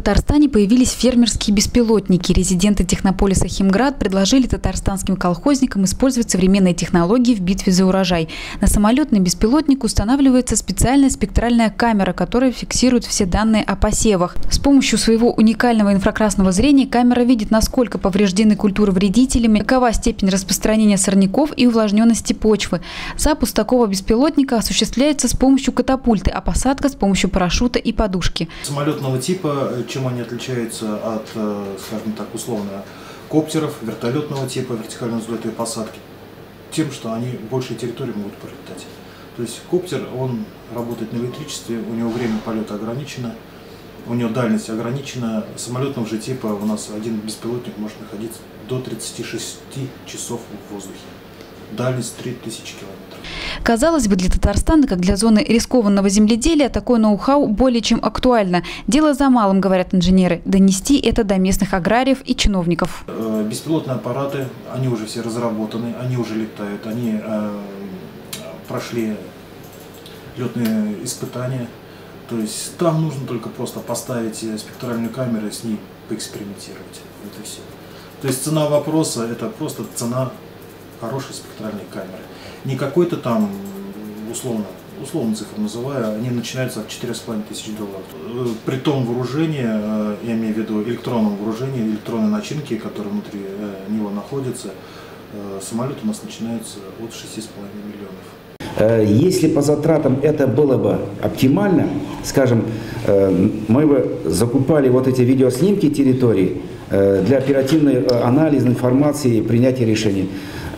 Татарстане появились фермерские беспилотники. Резиденты технополиса Химград предложили татарстанским колхозникам использовать современные технологии в битве за урожай. На самолетный беспилотник устанавливается специальная спектральная камера, которая фиксирует все данные о посевах. С помощью своего уникального инфракрасного зрения камера видит, насколько повреждены культуры вредителями, какова степень распространения сорняков и увлажненности почвы. Запуск такого беспилотника осуществляется с помощью катапульты, а посадка с помощью парашюта и подушки. Самолетного типа, чем они отличаются от, скажем так, условно, коптеров, вертолетного типа, вертикальной взлетной посадки, тем, что они большей территории могут пролетать. То есть коптер, он работает на электричестве, у него время полета ограничено, у него дальность ограничена. Самолетного же типа у нас один беспилотник может находиться до 36 часов в воздухе. Дальность 3000 километров. Казалось бы, для Татарстана, как для зоны рискованного земледелия, такое ноу-хау более чем актуально. Дело за малым, говорят инженеры, донести это до местных аграриев и чиновников. Беспилотные аппараты, они уже все разработаны, они уже летают, они прошли летные испытания. То есть там нужно только просто поставить спектральную камеру и с ней поэкспериментировать. Это все. То есть цена вопроса – это просто цена хорошей спектральной камеры. Не какой-то там, условно цифру называю, они начинаются от $4500. При том вооружении, я имею в виду электронном вооружении, электронной начинки, которая внутри него находится, самолет у нас начинается от 6,5 миллионов. Если по затратам это было бы оптимально, скажем, мы бы закупали вот эти видеоснимки территории для оперативной анализа информации и принятия решений.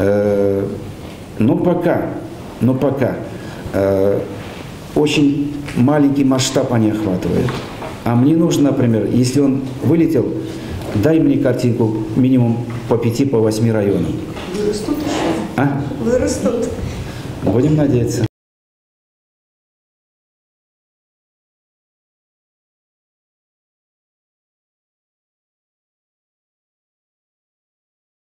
Но пока очень маленький масштаб они охватывают. А мне нужно, например, если он вылетел, дай мне картинку минимум по 5-8 районам. Вырастут еще? А? Вырастут. Будем надеяться.